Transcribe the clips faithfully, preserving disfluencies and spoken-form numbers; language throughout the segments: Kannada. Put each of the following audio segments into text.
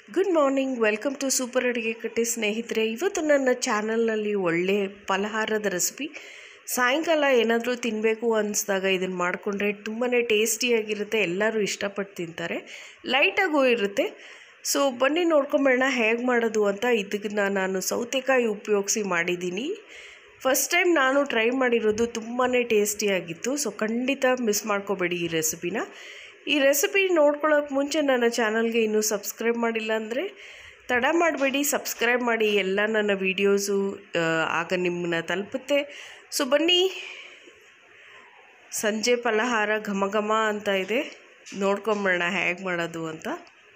Good morning, welcome to super ಅಡುಗೆ ಕಟ್ಟೆ ಸ್ನೇಹಿತರೆ. ಇವತ್ತು ನನ್ನ ಚಾನಲ್ನಲ್ಲಿ ಒಳ್ಳೆ ಫಲಹಾರದ ರೆಸಿಪಿ. ಸಾಯಂಕಾಲ ಏನಾದರೂ ತಿನ್ನಬೇಕು ಅನಿಸಿದಾಗ ಇದನ್ನು ಮಾಡಿಕೊಂಡ್ರೆ ತುಂಬಾ ಟೇಸ್ಟಿಯಾಗಿರುತ್ತೆ. ಎಲ್ಲರೂ ಇಷ್ಟಪಟ್ಟು ತಿಂತಾರೆ, ಲೈಟಾಗೂ ಇರುತ್ತೆ. ಸೊ ಬನ್ನಿ ನೋಡ್ಕೊಂಬೇಡ ಹೇಗೆ ಮಾಡೋದು ಅಂತ. ಇದನ್ನು ನಾನು ಸೌತೆಕಾಯಿ ಉಪಯೋಗಿಸಿ ಮಾಡಿದ್ದೀನಿ. ಫಸ್ಟ್ ಟೈಮ್ ನಾನು ಟ್ರೈ ಮಾಡಿರೋದು ತುಂಬಾ ಟೇಸ್ಟಿಯಾಗಿತ್ತು. ಸೊ ಖಂಡಿತ ಮಿಸ್ ಮಾಡ್ಕೋಬೇಡಿ ಈ ರೆಸಿಪಿನ. ಈ ರೆಸಿಪಿ ನೋಡ್ಕೊಳ್ಳೋಕೆ ಮುಂಚೆ ನನ್ನ ಚಾನಲ್ಗೆ ಇನ್ನೂ ಸಬ್ಸ್ಕ್ರೈಬ್ ಮಾಡಿಲ್ಲ ಅಂದರೆ ತಡ ಮಾಡಬೇಡಿ, ಸಬ್ಸ್ಕ್ರೈಬ್ ಮಾಡಿ. ಎಲ್ಲ ನನ್ನ ವೀಡಿಯೋಸು ಆಗ ನಿಮ್ಮನ್ನ ತಲುಪುತ್ತೆ. ಸೊ ಬನ್ನಿ, ಸಂಜೆ ಫಲಹಾರ ಘಮ ಘಮ ಅಂತ ಇದೆ, ನೋಡ್ಕೊಂಬೇಡ ಹೇಗೆ ಮಾಡೋದು ಅಂತ.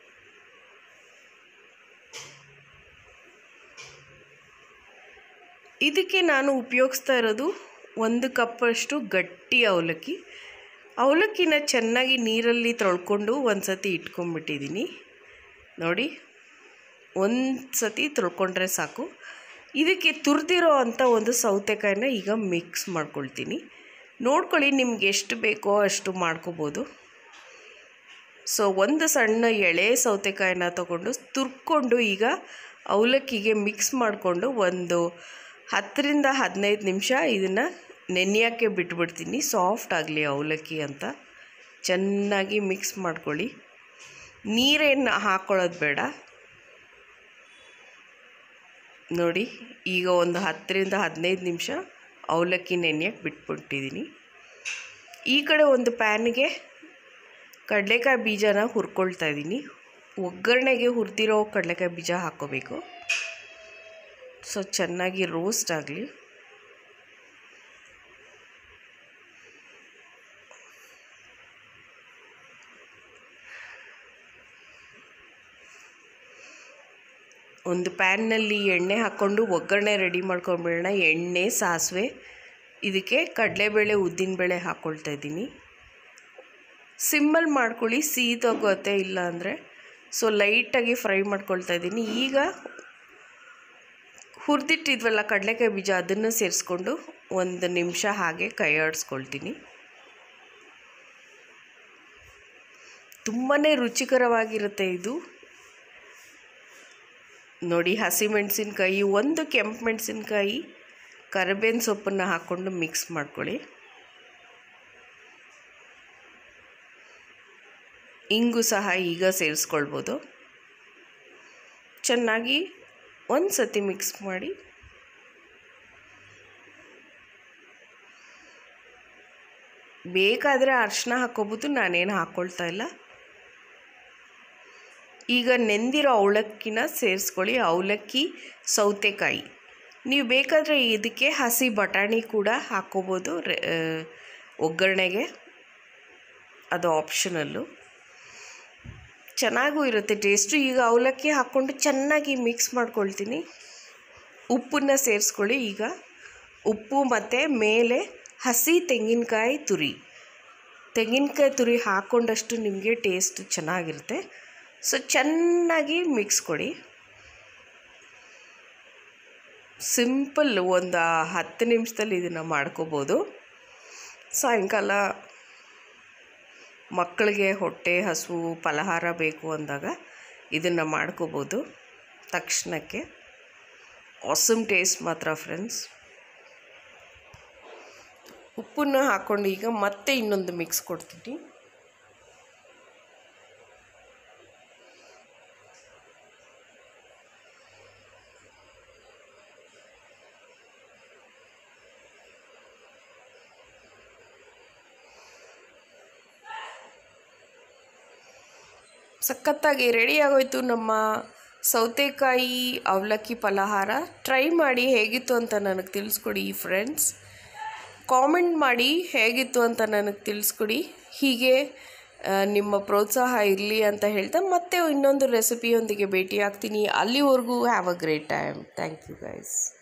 ಇದಕ್ಕೆ ನಾನು ಉಪಯೋಗಿಸ್ತಾ ಇರೋದು ಒಂದು ಕಪ್ಪಷ್ಟು ಗಟ್ಟಿ ಅವಲಕ್ಕಿ. ಅವಲಕ್ಕಿನ ಚೆನ್ನಾಗಿ ನೀರಲ್ಲಿ ತೊಳ್ಕೊಂಡು ಒಂದು ಸತಿ ಇಟ್ಕೊಂಡ್ಬಿಟ್ಟಿದ್ದೀನಿ. ನೋಡಿ, ಒಂದು ಸತಿ ತೊಳ್ಕೊಂಡ್ರೆ ಸಾಕು. ಇದಕ್ಕೆ ತುರಿದಿರೋ ಅಂಥ ಒಂದು ಸೌತೆಕಾಯಿನ ಈಗ ಮಿಕ್ಸ್ ಮಾಡ್ಕೊಳ್ತೀನಿ. ನೋಡ್ಕೊಳ್ಳಿ, ನಿಮ್ಗೆ ಎಷ್ಟು ಬೇಕೋ ಅಷ್ಟು ಮಾಡ್ಕೋಬೋದು. ಸೊ ಒಂದು ಸಣ್ಣ ಎಳೆ ಸೌತೆಕಾಯಿನ ತೊಗೊಂಡು ತುರ್ಕೊಂಡು ಈಗ ಅವಲಕ್ಕಿಗೆ ಮಿಕ್ಸ್ ಮಾಡಿಕೊಂಡು ಒಂದು ಹತ್ತರಿಂದ ಹದಿನೈದು ನಿಮಿಷ ಇದನ್ನು ನೆನೆಯೋಕ್ಕೆ ಬಿಟ್ಬಿಡ್ತೀನಿ, ಸಾಫ್ಟ್ ಆಗಲಿ ಅವಲಕ್ಕಿ ಅಂತ. ಚೆನ್ನಾಗಿ ಮಿಕ್ಸ್ ಮಾಡ್ಕೊಳ್ಳಿ, ನೀರೇನು ಹಾಕ್ಕೊಳ್ಳೋದು ಬೇಡ. ನೋಡಿ, ಈಗ ಒಂದು ಹತ್ತರಿಂದ ಹದಿನೈದು ನಿಮಿಷ ಅವಲಕ್ಕಿ ನೆನೆಯೋಕ್ಕೆ ಬಿಟ್ಬಿಟ್ಟಿದ್ದೀನಿ. ಈ ಕಡೆ ಒಂದು ಪ್ಯಾನ್ಗೆ ಕಡಲೆಕಾಯಿ ಬೀಜನ ಹುರ್ಕೊಳ್ತಾ ಇದ್ದೀನಿ. ಒಗ್ಗರಣೆಗೆ ಹುರಿದಿರೋ ಕಡಲೆಕಾಯಿ ಬೀಜ ಹಾಕ್ಕೋಬೇಕು. ಸೊ ಚೆನ್ನಾಗಿ ರೋಸ್ಟ್ ಆಗಲಿ. ಒಂದು ಪ್ಯಾನ್ನಲ್ಲಿ ಎಣ್ಣೆ ಹಾಕ್ಕೊಂಡು ಒಗ್ಗರಣೆ ರೆಡಿ ಮಾಡ್ಕೊಂಬಿಡೋಣ. ಎಣ್ಣೆ, ಸಾಸಿವೆ, ಇದಕ್ಕೆ ಕಡಲೆಬೇಳೆ, ಉದ್ದಿನಬೇಳೆ ಹಾಕ್ಕೊಳ್ತಾ ಇದ್ದೀನಿ. ಸಿಮ್ಮಲ್ಲಿ ಮಾಡ್ಕೊಳ್ಳಿ, ಸೀದೋಗುತ್ತೆ ಇಲ್ಲ ಅಂದರೆ. ಸೊ ಲೈಟಾಗಿ ಫ್ರೈ ಮಾಡ್ಕೊಳ್ತಾ ಇದ್ದೀನಿ. ಈಗ ಹುರಿದಿಟ್ಟಿದ್ವಲ್ಲ ಕಡಲೆಕಾಯಿ ಬೀಜ, ಅದನ್ನು ಸೇರಿಸ್ಕೊಂಡು ಒಂದು ನಿಮಿಷ ಹಾಗೆ ಕೈ ಆಡಿಸ್ಕೊಳ್ತೀನಿ. ತುಂಬಾ ರುಚಿಕರವಾಗಿರುತ್ತೆ ಇದು. ನೋಡಿ, ಹಸಿಮೆಣಸಿನ್ಕಾಯಿ, ಒಂದು ಕೆಂಪು ಮೆಣಸಿನ್ಕಾಯಿ, ಕರಿಬೇವಿನ ಸೊಪ್ಪನ್ನು ಹಾಕ್ಕೊಂಡು ಮಿಕ್ಸ್ ಮಾಡ್ಕೊಳ್ಳಿ. ಇಂಗು ಸಹ ಈಗ ಸೇರಿಸ್ಕೊಳ್ಬೋದು. ಚೆನ್ನಾಗಿ ಒಂದು ಸತಿ ಮಿಕ್ಸ್ ಮಾಡಿ ಬೇಕಾದರೆ ಅರಿಶಿನ ಹಾಕ್ಕೋಬೋದು, ನಾನೇನು ಹಾಕ್ಕೊಳ್ತಾ ಇಲ್ಲ. ಈಗ ನೆಂದಿರೋ ಅವಲಕ್ಕಿನ ಸೇರಿಸ್ಕೊಳ್ಳಿ. ಅವಲಕ್ಕಿ, ಸೌತೆಕಾಯಿ. ನೀವು ಬೇಕಾದರೆ ಇದಕ್ಕೆ ಹಸಿ ಬಟಾಣಿ ಕೂಡ ಹಾಕ್ಕೋಬೋದು ಒಗ್ಗರಣೆಗೆ, ಅದು ಆಪ್ಷನಲ್ಲು. ಚೆನ್ನಾಗೂ ಇರುತ್ತೆ ಟೇಸ್ಟು. ಈಗ ಅವಲಕ್ಕಿ ಹಾಕ್ಕೊಂಡು ಚೆನ್ನಾಗಿ ಮಿಕ್ಸ್ ಮಾಡ್ಕೊಳ್ತೀನಿ. ಉಪ್ಪನ್ನು ಸೇರಿಸ್ಕೊಳ್ಳಿ. ಈಗ ಉಪ್ಪು ಮತ್ತು ಮೇಲೆ ಹಸಿ ತೆಂಗಿನಕಾಯಿ ತುರಿ, ತೆಂಗಿನಕಾಯಿ ತುರಿ ಹಾಕ್ಕೊಂಡಷ್ಟು ನಿಮಗೆ ಟೇಸ್ಟ್ ಚೆನ್ನಾಗಿರುತ್ತೆ. ಸೊ ಚೆನ್ನಾಗಿ ಮಿಕ್ಸ್ ಕೊಡಿ. ಸಿಂಪಲ್, ಒಂದು ಹತ್ತು ನಿಮಿಷದಲ್ಲಿ ಇದನ್ನು ಮಾಡ್ಕೋಬೋದು. ಸಾಯಂಕಾಲ ಮಕ್ಕಳಿಗೆ ಹೊಟ್ಟೆ ಹಸಿವು, ಫಲಹಾರ ಬೇಕು ಅಂದಾಗ ಇದನ್ನು ಮಾಡ್ಕೋಬೋದು ತಕ್ಷಣಕ್ಕೆ. ಆಸಮ್ ಟೇಸ್ಟ್ ಮಾತ್ರ ಫ್ರೆಂಡ್ಸ್. ಉಪ್ಪನ್ನು ಹಾಕ್ಕೊಂಡು ಈಗ ಮತ್ತೆ ಇನ್ನೊಂದು ಮಿಕ್ಸ್ ಕೊಡ್ತೀನಿ. ಸಖತ್ತಾಗಿ ರೆಡಿ ಆಗೋಯ್ತು ನಮ್ಮ ಸೌತೆಕಾಯಿ ಅವಲಕ್ಕಿ ಫಲಹಾರ. ಟ್ರೈ ಮಾಡಿ ಹೇಗಿತ್ತು ಅಂತ ನನಗೆ ತಿಳಿಸ್ಕೊಡಿ ಫ್ರೆಂಡ್ಸ್. ಕಾಮೆಂಟ್ ಮಾಡಿ ಹೇಗಿತ್ತು ಅಂತ ನನಗೆ ತಿಳಿಸ್ಕೊಡಿ. ಹೀಗೆ ನಿಮ್ಮ ಪ್ರೋತ್ಸಾಹ ಇರಲಿ ಅಂತ ಹೇಳ್ತಾ ಮತ್ತೆ ಇನ್ನೊಂದು ರೆಸಿಪಿಯೊಂದಿಗೆ ಭೇಟಿ ಆಗ್ತೀನಿ. ಅಲ್ಲಿವರೆಗೂ have a great time. Thank you guys.